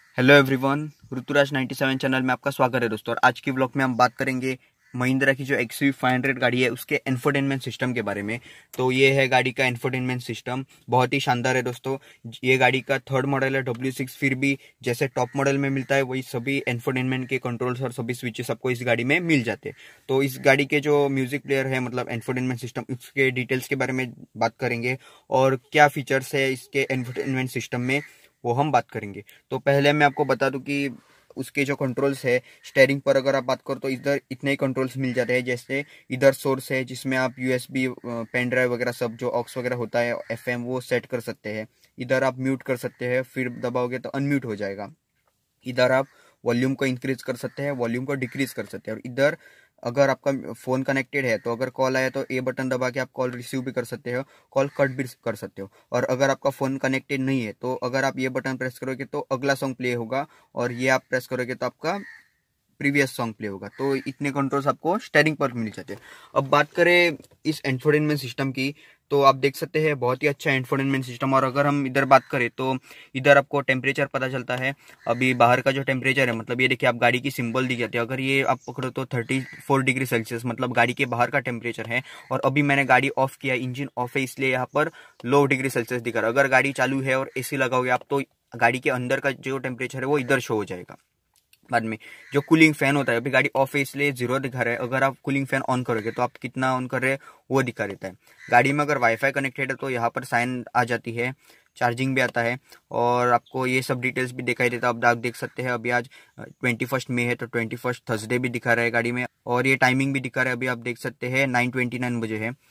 Hello everyone, Rituraj 97 channel में आपका स्वागत है दोस्तों। और आज की ब्लॉग में हम बात करेंगे महिंद्रा की जो XUV500 गाड़ी है उसके इंफोटेनमेंट सिस्टम के बारे में। तो ये है गाड़ी का इंफोटेनमेंट सिस्टम, बहुत ही शानदार है दोस्तों। ये गाड़ी का थर्ड मॉडल है W6, फिर भी जैसे टॉप मॉडल में मिलता है वही सभी इंफोटेनमेंट के कंट्रोल्स और सभी स्विचेस आपको इस गाड़ी में मिल जाते हैं। तो इस गाड़ी के जो म्यूजिक प्लेयर है मतलब इंफोटेनमेंट सिस्टम, उसके डिटेल्स के बारे में बात करेंगे और क्या फीचर्स है इसके इंफोटेनमेंट सिस्टम में वो हम बात करेंगे। तो पहले मैं आपको बता दूं कि उसके जो कंट्रोल्स है, स्टेयरिंग पर अगर आप बात करो तो इधर इतने ही कंट्रोल्स मिल जाते हैं। जैसे इधर सोर्स है जिसमें आप USB पेन ड्राइव वगैरह सब जो ऑक्स वगैरह होता है FM वो सेट कर सकते हैं। इधर आप म्यूट कर सकते हैं, फिर दबाओगे तो अनम्यूट हो जाएगा। इधर आप वॉल्यूम को इंक्रीज कर सकते हैं, वॉल्यूम को डिक्रीज कर सकते हैं। और इधर अगर आपका फ़ोन कनेक्टेड है तो अगर कॉल आया तो ए बटन दबा के आप कॉल रिसीव भी कर सकते हो, कॉल कट भी कर सकते हो। और अगर आपका फ़ोन कनेक्टेड नहीं है तो अगर आप ये बटन प्रेस करोगे तो अगला सॉन्ग प्ले होगा, और ये आप प्रेस करोगे तो आपका प्रीवियस सॉन्ग प्ले होगा। तो इतने कंट्रोल्स आपको स्टेयरिंग पर मिल जाते हैं। अब बात करें इस इंफोटेनमेंट सिस्टम की, तो आप देख सकते हैं बहुत ही अच्छा इंफोटेनमेंट सिस्टम। और अगर हम इधर बात करें तो इधर आपको टेम्परेचर पता चलता है। अभी बाहर का जो टेम्परेचर है, मतलब ये देखिए आप गाड़ी की सिंबल दी जाती है, अगर ये आप पकड़ो तो 34 डिग्री सेल्सियस मतलब गाड़ी के बाहर का टेम्परेचर है। और अभी मैंने गाड़ी ऑफ किया, इंजन ऑफ है, इसलिए यहाँ पर लो डिग्री सेल्सियस दिखा रहा है। अगर गाड़ी चालू है और AC लगाओगे आप तो गाड़ी के अंदर का जो टेम्परेचर है वो इधर शो हो जाएगा। बाद में जो कूलिंग फैन होता है, अभी गाड़ी ऑफ है इसलिए 0 दिखा रहा है, अगर आप कूलिंग फैन ऑन करोगे तो आप कितना ऑन कर रहे हैं वो दिखा देता है। गाड़ी में अगर वाईफाई कनेक्टेड है तो यहाँ पर साइन आ जाती है, चार्जिंग भी आता है और आपको ये सब डिटेल्स भी दिखाई देता है। आप देख सकते हैं अभी आज 21 मई है तो 21 थर्सडे भी दिखा रहा है गाड़ी में, और ये टाइमिंग भी दिखा रहा है। अभी आप देख सकते हैं 9:29 बजे है।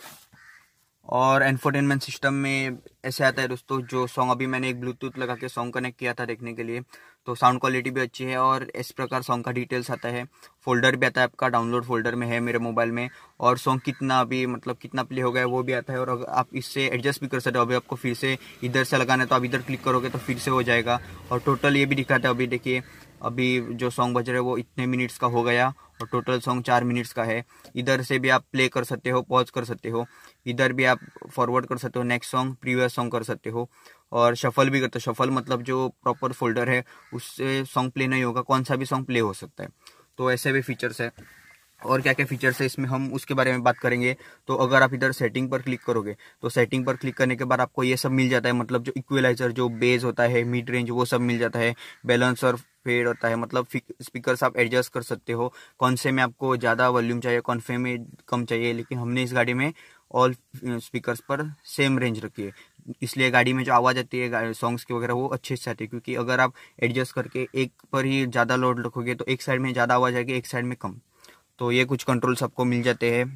और एंटरटेनमेंट सिस्टम में ऐसे आता है दोस्तों, जो सॉन्ग अभी मैंने एक ब्लूटूथ लगा के सॉन्ग कनेक्ट किया था देखने के लिए, तो साउंड क्वालिटी भी अच्छी है और इस प्रकार सॉन्ग का डिटेल्स आता है। फोल्डर भी आता है आपका, डाउनलोड फोल्डर में है मेरे मोबाइल में, और सॉन्ग कितना अभी मतलब कितना प्ले हो गया है वो भी आता है। और अगर आप इससे एडजस्ट भी कर सकते हो, अभी आपको फिर से इधर से लगाना है तो आप इधर क्लिक करोगे तो फिर से हो जाएगा। और टोटल ये भी दिखाता है, अभी देखिए अभी जो सॉन्ग बज रहे हैं वो इतने मिनट्स का हो गया और टोटल सॉन्ग 4 मिनट्स का है। इधर से भी आप प्ले कर सकते हो, पॉज कर सकते हो, इधर भी आप फॉरवर्ड कर सकते हो, नेक्स्ट सॉन्ग प्रीवियस सॉन्ग कर सकते हो, और शफल भी करते हो। शफल मतलब जो प्रॉपर फोल्डर है उससे सॉन्ग प्ले नहीं होगा, कौन सा भी सॉन्ग प्ले हो सकता है। तो ऐसे भी फीचर्स है। और क्या क्या फीचर्स है इसमें हम उसके बारे में बात करेंगे। तो अगर आप इधर सेटिंग पर क्लिक करोगे तो सेटिंग पर क्लिक करने के बाद आपको ये सब मिल जाता है, मतलब जो इक्वलाइजर, जो बेस होता है, मिड रेंज, वो सब मिल जाता है। बैलेंस और फेड होता है, मतलब स्पीकर्स आप एडजस्ट कर सकते हो, कौन से में आपको ज़्यादा वॉल्यूम चाहिए, कौन से में कम चाहिए। लेकिन हमने इस गाड़ी में ऑल स्पीकर्स पर सेम रेंज रखी है, इसलिए गाड़ी में जो आवाज़ आती है सॉन्ग्स की वगैरह वो अच्छे से आती है। क्योंकि अगर आप एडजस्ट करके एक पर ही ज़्यादा लोड रखोगे तो एक साइड में ज़्यादा आवाज़ आएगी, एक साइड में कम। तो ये कुछ कंट्रोल्स आपको मिल जाते हैं।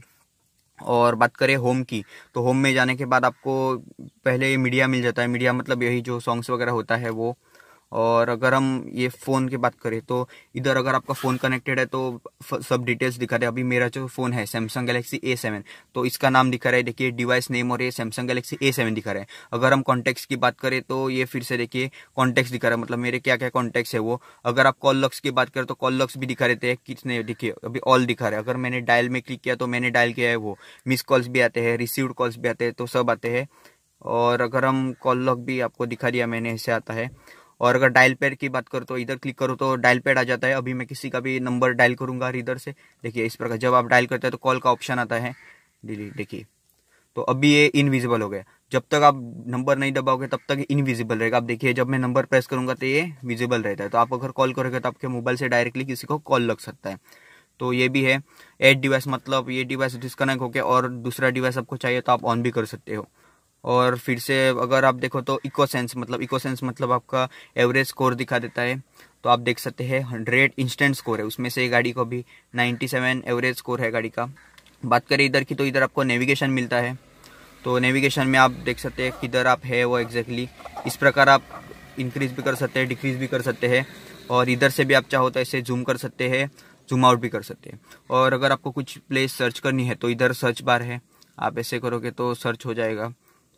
और बात करें होम की, तो होम में जाने के बाद आपको पहले मीडिया मिल जाता है। मीडिया मतलब यही जो सॉन्ग्स वगैरह होता है वो। और अगर हम ये फ़ोन की बात करें तो इधर अगर आपका फ़ोन कनेक्टेड है तो सब डिटेल्स दिखा रहे हैं। अभी मेरा जो फ़ोन है सैमसंग गैलेक्सी A7, तो इसका नाम दिखा रहा है, देखिए डिवाइस नेम, और ये सैमसंग गैलेक्सी A7 दिखा रहा है। अगर हम कॉन्टैक्ट्स की बात करें तो ये फिर से देखिए कॉन्टैक्ट्स दिखा रहा है, मतलब मेरे क्या क्या कॉन्टैक्ट्स है वो। अगर आप कॉल लॉक्स की बात करें तो कॉल लॉक्स भी दिखा रहते हैं, कितने देखिए अभी ऑल दिखा रहा है। अगर मैंने डायल में क्लिक किया तो मैंने डायल किया है वो, मिस कॉल्स भी आते हैं, रिसीव्ड कॉल्स भी आते हैं, तो सब आते हैं। और अगर हम कॉल लॉग भी आपको दिखा दिया मैंने, ऐसे आता है। और अगर डायल पैड की बात करो तो इधर क्लिक करो तो डायल पैड आ जाता है। अभी मैं किसी का भी नंबर डायल करूंगा इधर से, देखिए इस प्रकार जब आप डायल करते हैं तो कॉल का ऑप्शन आता है, डिलीट, देखिए। तो अभी ये इनविजिबल हो गया, जब तक आप नंबर नहीं दबाओगे तब तक इनविजिबल रहेगा। आप देखिए जब मैं नंबर प्रेस करूंगा तो ये विजिबल रहता है। तो आप अगर कॉल करोगे तो आपके मोबाइल से डायरेक्टली किसी को कॉल लग सकता है। तो ये भी है। ऐड डिवाइस मतलब ये डिवाइस डिस्कनेक्ट होकर और दूसरा डिवाइस आपको चाहिए तो आप ऑन भी कर सकते हो। और फिर से अगर आप देखो तो इको सेंस मतलब आपका एवरेज स्कोर दिखा देता है। तो आप देख सकते हैं 100 इंस्टेंट स्कोर है, उसमें से गाड़ी को भी 97 एवरेज स्कोर है गाड़ी का। बात करें इधर की तो इधर आपको नेविगेशन मिलता है। तो नेविगेशन में आप देख सकते हैं किधर आप है वो एग्जैक्टली, इस प्रकार आप इंक्रीज भी कर सकते हैं, डिक्रीज भी कर सकते हैं। और इधर से भी आप चाहो तो ऐसे जूम कर सकते हैं, जूम आउट भी कर सकते हैं। और अगर आपको कुछ प्लेस सर्च करनी है तो इधर सर्च बार है, आप ऐसे करोगे तो सर्च हो जाएगा।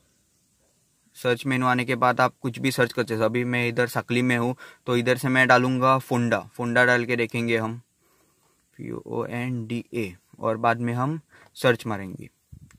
सर्च मेनू आने के बाद आप कुछ भी सर्च करते हैं। अभी मैं इधर सकली में हूँ तो इधर से मैं डालूंगा फोंडा, फोंडा डाल के देखेंगे हम, FONDA, और बाद में हम सर्च मारेंगे।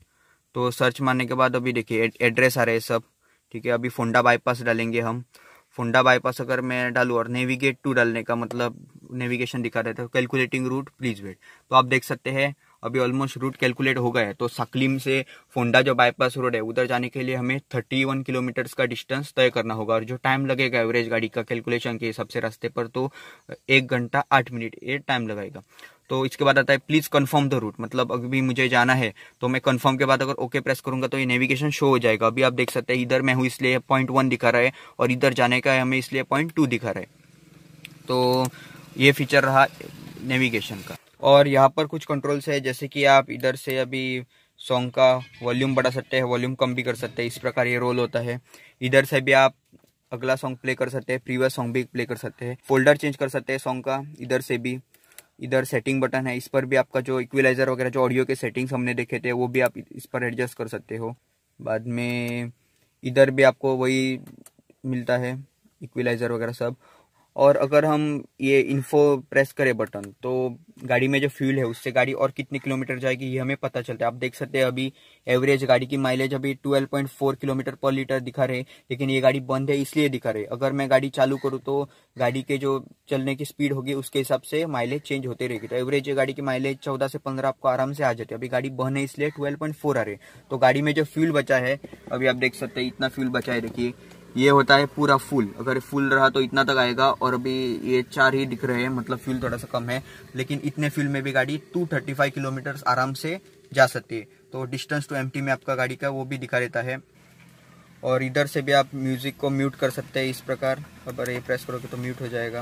तो सर्च मारने के बाद अभी देखिए एड्रेस आ रहे हैं सब, ठीक है। अभी फोंडा बाईपास डालेंगे हम, फोंडा बाईपास अगर मैं डालूँ और नेविगेट टू डालने का मतलब नेविगेशन दिखा रहे थे, कैलकुलेटिंग रूट प्लीज वेट, तो आप देख सकते हैं अभी ऑलमोस्ट रूट कैलकुलेट हो गया है। तो सकलीम से फोंडा जो बाईपास रोड है उधर जाने के लिए हमें 31 किलोमीटर का डिस्टेंस तय करना होगा, और जो टाइम लगेगा एवरेज गाड़ी का कैलकुलेशन के हिसाब से रास्ते पर, तो 1 घंटा 8 मिनट ये टाइम लगाएगा। तो इसके बाद आता है प्लीज कंफर्म द रूट, मतलब अभी मुझे जाना है तो मैं कंफर्म के बाद अगर ओके प्रेस करूंगा तो ये नेविगेशन शो हो जाएगा। अभी आप देख सकते हैं इधर मैं हूँ इसलिए 0.1 दिखा रहा है, और इधर जाने का है हमें इसलिए 0.2 दिखा रहा है। तो ये फीचर रहा नेविगेशन का। और यहाँ पर कुछ कंट्रोल्स है, जैसे कि आप इधर से अभी सॉन्ग का वॉल्यूम बढ़ा सकते हैं, वॉल्यूम कम भी कर सकते हैं, इस प्रकार ये रोल होता है। इधर से भी आप अगला सॉन्ग प्ले कर सकते हैं, प्रीवियस सॉन्ग भी प्ले कर सकते हैं, फोल्डर चेंज कर सकते हैं सॉन्ग का इधर से भी। इधर सेटिंग बटन है, इस पर भी आपका जो इक्विलाइजर वगैरह जो ऑडियो के सेटिंग्स हमने देखे थे वो भी आप इस पर एडजस्ट कर सकते हो। बाद में इधर भी आपको वही मिलता है, इक्विलाइजर वगैरह सब। और अगर हम ये इन्फो प्रेस करें बटन, तो गाड़ी में जो फ्यूल है उससे गाड़ी और कितनी किलोमीटर जाएगी ये हमें पता चलता है। आप देख सकते हैं अभी एवरेज गाड़ी की माइलेज अभी 12.4 किलोमीटर पर लीटर दिखा रहे, लेकिन ये गाड़ी बंद है इसलिए दिखा रहे। अगर मैं गाड़ी चालू करूँ तो गाड़ी के जो चलने की स्पीड होगी उसके हिसाब से माइलेज चेंज होते रहेगी। तो एवरेज गाड़ी की माइलेज 14 से 15 आपको आराम से आ जाती है। अभी गाड़ी बंद है इसलिए 12.4 आ रही। तो गाड़ी में जो फ्यूल बचा है अभी आप देख सकते हैं इतना फ्यूल बचा है, देखिए ये होता है पूरा फुल। अगर फुल रहा तो इतना तक आएगा, और अभी ये 4 ही दिख रहे हैं, मतलब फ्यूल थोड़ा सा कम है, लेकिन इतने फ्यूल में भी गाड़ी 235 किलोमीटर आराम से जा सकती है। तो डिस्टेंस टू एम्प्टी में आपका गाड़ी का वो भी दिखा रहता है। और इधर से भी आप म्यूजिक को म्यूट कर सकते हैं इस प्रकार, अगर ये प्रेस करोगे तो म्यूट हो जाएगा।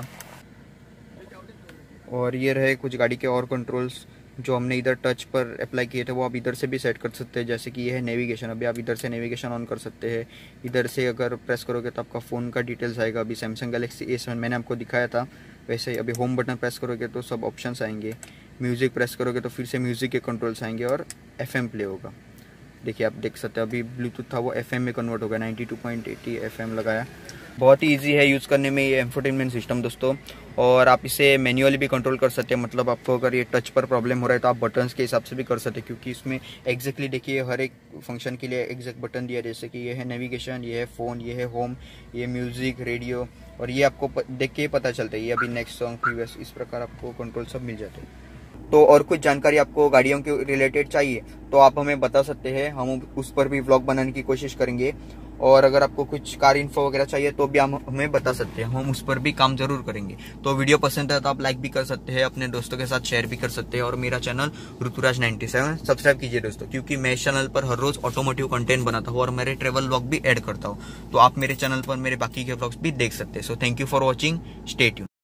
और ये रहे कुछ गाड़ी के और कंट्रोल्स जो हमने इधर टच पर अप्लाई किए थे, वो आप इधर से भी सेट कर सकते हैं। जैसे कि ये है नेविगेशन, अभी आप इधर से नेविगेशन ऑन कर सकते हैं। इधर से अगर प्रेस करोगे तो आपका फ़ोन का डिटेल्स आएगा। अभी सैमसंग गैलेक्सी A7 मैंने आपको दिखाया था वैसे ही। अभी होम बटन प्रेस करोगे तो सब ऑप्शंस आएंगे, म्यूज़िक प्रेस करोगे तो फिर से म्यूज़िक के कंट्रोल्स आएंगे, और FM प्ले होगा। देखिए आप देख सकते हैं अभी ब्लूटूथ था वो FM में कन्वर्ट होगा, 92.80 FM लगाया। बहुत ही इजी है यूज़ करने में ये इंफोटेनमेंट सिस्टम दोस्तों। और आप इसे मैन्युअली भी कंट्रोल कर सकते हैं, मतलब आपको अगर ये टच पर प्रॉब्लम हो रहा है तो आप बटन्स के हिसाब से भी कर सकते हैं, क्योंकि इसमें एग्जैक्टली देखिए हर एक फंक्शन के लिए एग्जैक्ट बटन दिया। जैसे कि ये है नेविगेशन, ये है फ़ोन, ये है होम, ये म्यूज़िक, रेडियो, और ये आपको देख के पता चलता है ये अभी नेक्स्ट सॉन्ग प्रीवियस, इस प्रकार आपको कंट्रोल सब मिल जाते हैं। तो और कुछ जानकारी आपको गाड़ियों के रिलेटेड चाहिए तो आप हमें बता सकते हैं, हम उस पर भी व्लॉग बनाने की कोशिश करेंगे। और अगर आपको कुछ कार इन्फो वगैरह चाहिए तो भी हम हमें बता सकते हैं, हम उस पर भी काम जरूर करेंगे। तो वीडियो पसंद है तो आप लाइक भी कर सकते हैं, अपने दोस्तों के साथ शेयर भी कर सकते हैं। और मेरा चैनल ऋतुराज 97 सब्सक्राइब कीजिए दोस्तों, क्योंकि मैं इस चैनल पर हर रोज ऑटोमोटिव कंटेंट बनाता हूँ और मेरे ट्रेवल व्लॉग भी ऐड करता हूँ। तो आप मेरे चैनल पर मेरे बाकी के व्लॉग्स भी देख सकते हैं। So thank you for watching, stay tuned.